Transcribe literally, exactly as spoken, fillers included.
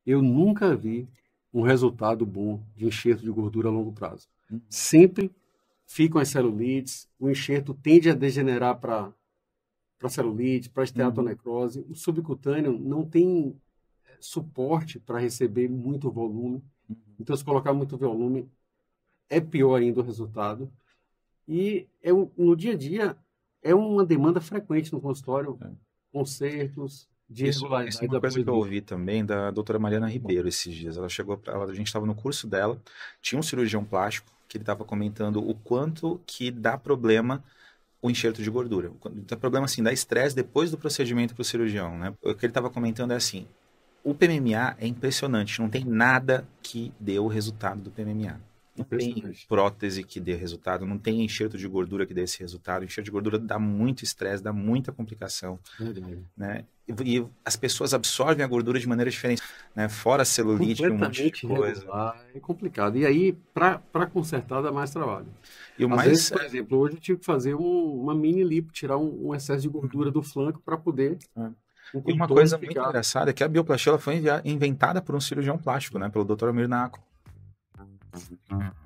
eu nunca vi um resultado bom de enxerto de gordura a longo prazo. Uhum. Sempre ficam as celulites, o enxerto tende a degenerar para para celulite, para esteatonecrose. Uhum. O subcutâneo não tem suporte para receber muito volume. Uhum. Então, se colocar muito volume, é pior ainda o resultado. E é, um- no dia a dia, é uma demanda frequente no consultório, É. concertos de Isso, isso é irregularidade uma da coisa que eu bioimpedância. ouvi também da doutora Mariana Ribeiro esses dias. Ela chegou, pra, ela, a gente estava no curso dela, tinha um cirurgião plástico que ele estava comentando o quanto que dá problema o enxerto de gordura. Dá problema assim, dá estresse depois do procedimento para o cirurgião, né? O que ele estava comentando é assim, o P M M A é impressionante, não tem nada que dê o resultado do P M M A. Não tem Impressionante. prótese que dê resultado, não tem enxerto de gordura que dê esse resultado. Enxerto de gordura dá muito estresse, dá muita complicação, Verdade. né? E, e as pessoas absorvem a gordura de maneira diferente, né? Fora celulite, um monte de Completamente coisa. irregular, é complicado. E aí, para consertar, dá mais trabalho. E o Às vezes, mais por exemplo, hoje eu tive que fazer um- uma mini lipo, tirar um, um excesso de gordura do flanco para poder é, o e uma contorno coisa muito ficar. engraçada é que a bioplastia ela foi envia- inventada por um cirurgião plástico, né? Pelo doutor Amir Naco.